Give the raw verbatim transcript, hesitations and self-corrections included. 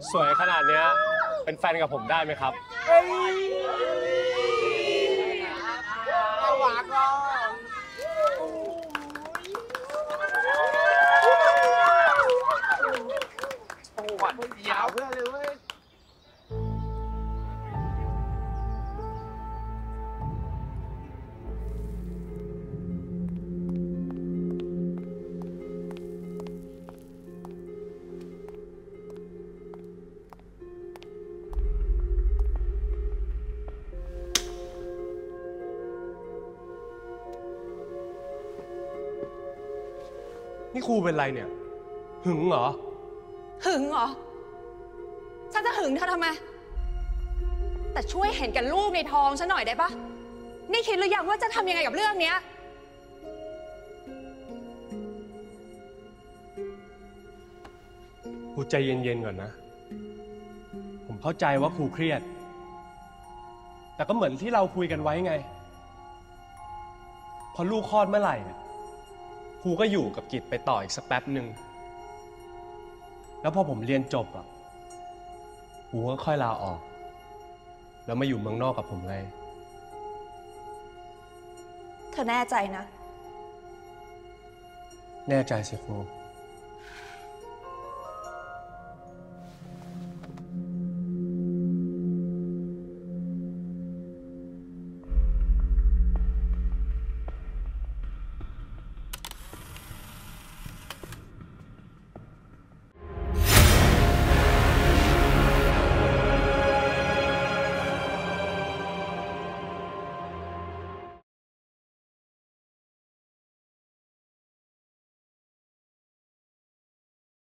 สวยขนาดเนี้ยเป็นแฟนกับผมได้ไหมครับหวานก็หวานยาวเพื่อนเลยเว้ยนี่ครูเป็นไรเนี่ยหึงเหรอหึงเหรอฉันจะหึงเธอทำไมแต่ช่วยเห็นแกันลูกในท้องฉันหน่อยได้ปะนี่คิดหรือยังว่าจะทำยังไงกับเรื่องเนี้ยครูใจเย็นๆก่อนนะผมเข้าใจว่าครูเครียดแต่ก็เหมือนที่เราคุยกันไว้ไงพอลูกคลอดเมื่อไหร่ครูก็อยู่กับกิจไปต่ออีกสักแป๊บหนึ่งแล้วพอผมเรียนจบอ่ะครูก็ค่อยลาออกแล้วมาอยู่เมืองนอกกับผมไงเธอแน่ใจนะแน่ใจสิครู